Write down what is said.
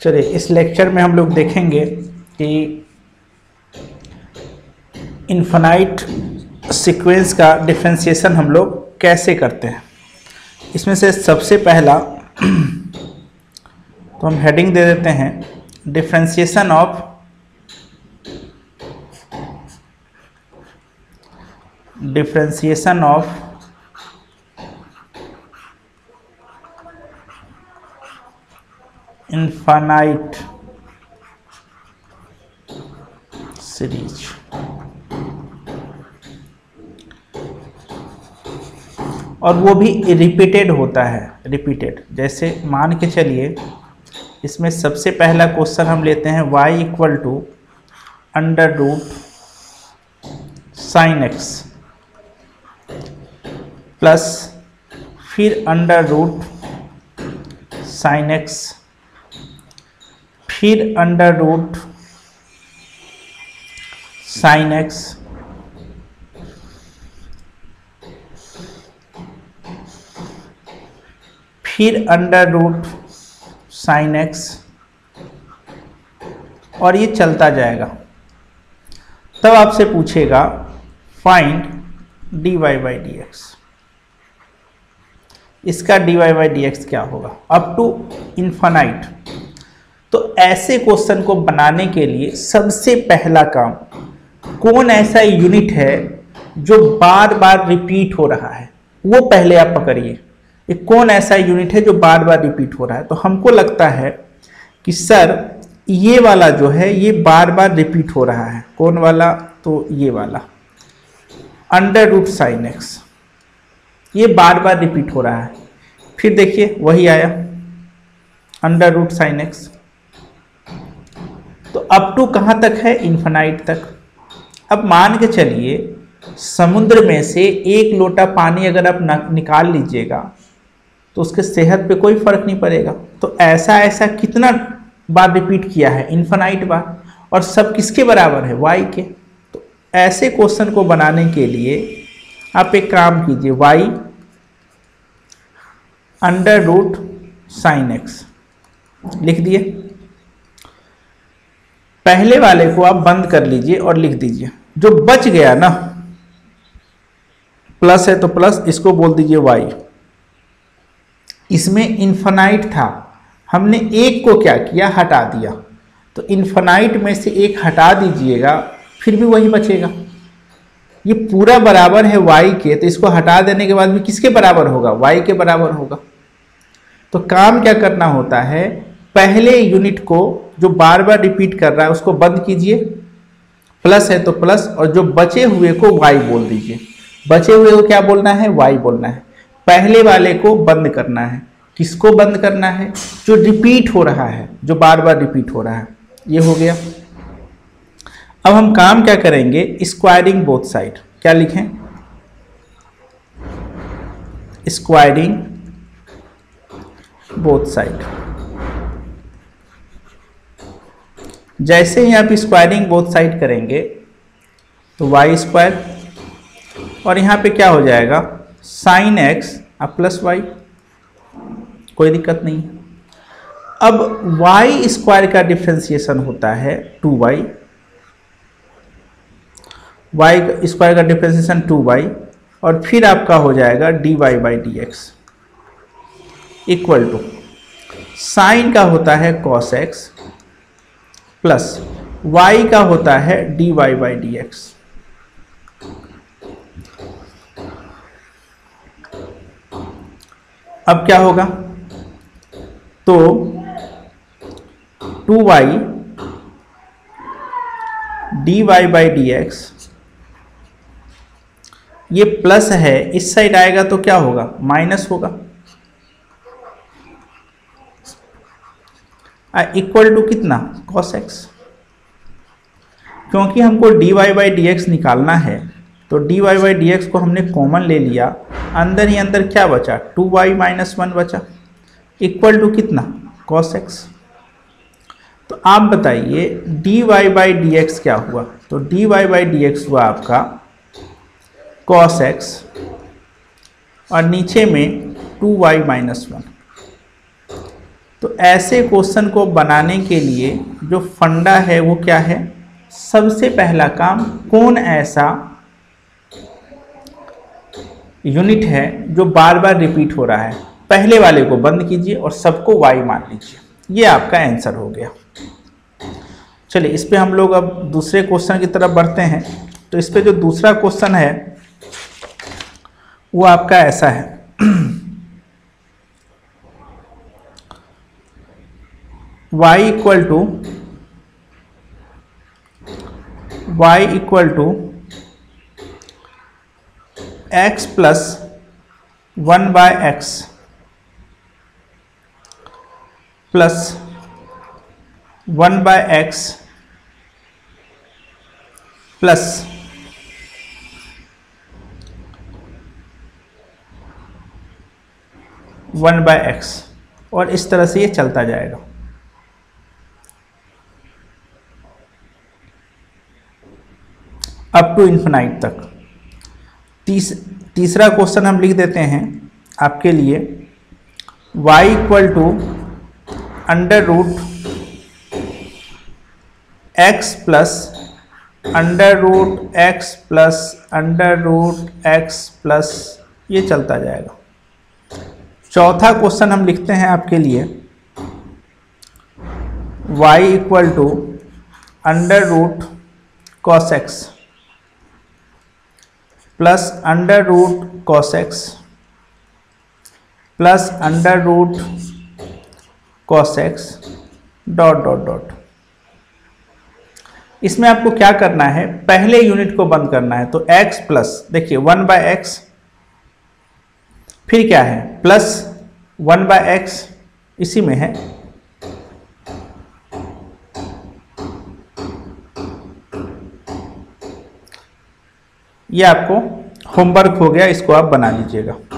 चलिए इस लेक्चर में हम लोग देखेंगे कि इनफाइनाइट सीक्वेंस का डिफरेंशिएशन हम लोग कैसे करते हैं। इसमें से सबसे पहला तो हम हेडिंग दे देते हैं डिफरेंशिएशन ऑफ इनफाइनाइट सीरीज। और वो भी रिपीटेड होता है, रिपीटेड। जैसे मान के चलिए इसमें सबसे पहला क्वेश्चन हम लेते हैं y equal to under root sine x plus फिर अंडर रूट साइन एक्स फिर अंडर रूट साइन एक्स फिर अंडर रूट साइन एक्स और ये चलता जाएगा। तब आपसे पूछेगा find dy by d x. इसका dy बाई डी एक्स क्या होगा अप टू इनफाइनाइट। तो ऐसे क्वेश्चन को बनाने के लिए सबसे पहला काम, कौन ऐसा यूनिट है जो बार बार रिपीट हो रहा है, वो पहले आप पकड़िए। ये कौन ऐसा यूनिट है जो बार बार रिपीट हो रहा है। तो हमको लगता है कि सर ये वाला जो है ये बार बार रिपीट हो रहा है। कौन वाला? तो ये वाला अंडर रूट साइन एक्स, ये बार बार रिपीट हो रहा है। फिर देखिए वही आया अंडर रूट साइन एक्स। तो अप टू कहाँ तक है? इन्फिनाइट तक। अब मान के चलिए समुद्र में से एक लोटा पानी अगर आप निकाल लीजिएगा तो उसके सेहत पे कोई फर्क नहीं पड़ेगा। तो ऐसा कितना बार रिपीट किया है? इन्फिनाइट बार। और सब किसके बराबर है? y के। तो ऐसे क्वेश्चन को बनाने के लिए आप एक काम कीजिए, y under root sine x लिख दिए। पहले वाले को आप बंद कर लीजिए और लिख दीजिए। जो बच गया ना, प्लस है तो प्लस, इसको बोल दीजिए y। इसमें इन्फिनाइट था, हमने एक को क्या किया? हटा दिया। तो इन्फिनाइट में से एक हटा दीजिएगा, फिर भी वही बचेगा। ये पूरा बराबर है y के, तो इसको हटा देने के बाद भी किसके बराबर होगा? y के बराबर होगा। तो काम क्या करना होता है? पहले यूनिट को जो बार बार रिपीट कर रहा है उसको बंद कीजिए, प्लस है तो प्लस, और जो बचे हुए को y बोल दीजिए। बचे हुए को क्या बोलना है? y बोलना है। पहले वाले को बंद करना है। किसको बंद करना है? जो रिपीट हो रहा है, जो बार बार रिपीट हो रहा है। ये हो गया। अब हम काम क्या करेंगे? Squaring both side. क्या लिखें? Squaring both side. जैसे ही आप स्क्वायरिंग बोथ साइड करेंगे तो वाई स्क्वायर, और यहाँ पे क्या हो जाएगा? साइन एक्स अब प्लस वाई। कोई दिक्कत नहीं। अब वाई स्क्वायर का डिफरेंशिएशन होता है 2y। वाई स्क्वायर का डिफरेंशिएशन 2y, और फिर आपका हो जाएगा dy by d x equal to sine का होता है cos x प्लस y का होता है dy बाई डी एक्स। अब क्या होगा? तो 2y dy by d x, ये प्लस है, इस साइड आएगा तो क्या होगा? माइनस होगा। इक्वल टू कितना? cos x। क्योंकि हमको dy बाई डी एक्स निकालना है तो dy बाई डी एक्स को हमने कॉमन ले लिया। अंदर ही अंदर क्या बचा? 2y माइनस 1 बचा, इक्वल टू कितना? cos x। तो आप बताइए dy बाई डी एक्स क्या हुआ? तो dy बाई डी एक्स हुआ आपका cos x, और नीचे में 2y माइनस 1। तो ऐसे क्वेश्चन को बनाने के लिए जो फंडा है वो क्या है, सबसे पहला काम कौन ऐसा यूनिट है जो बार बार रिपीट हो रहा है, पहले वाले को बंद कीजिए और सबको y मान लीजिए। ये आपका आंसर हो गया। चलिए इस पे हम लोग अब दूसरे क्वेश्चन की तरफ बढ़ते हैं। तो इस पे जो दूसरा क्वेश्चन है वो आपका ऐसा है y equal to x plus 1/x plus 1/x plus 1/x और इस तरह से ये चलता जाएगा। अप टू इन्फिनाइट तक। तीसरा क्वेश्चन हम लिख देते हैं आपके लिए, y equal to under root x plus under root x plus under root x plus, ये चलता जाएगा। चौथा क्वेश्चन हम लिखते हैं आपके लिए, y equal to under root cos x plus under root cos x plus under root cos x dot dot dot. इसमें आपको क्या करना है, पहले यूनिट को बंद करना है। तो x प्लस, देखिए 1/x, फिर क्या है प्लस 1/x, इसी में है, ये आपको होमवर्क हो गया, इसको आप बना लीजिएगा।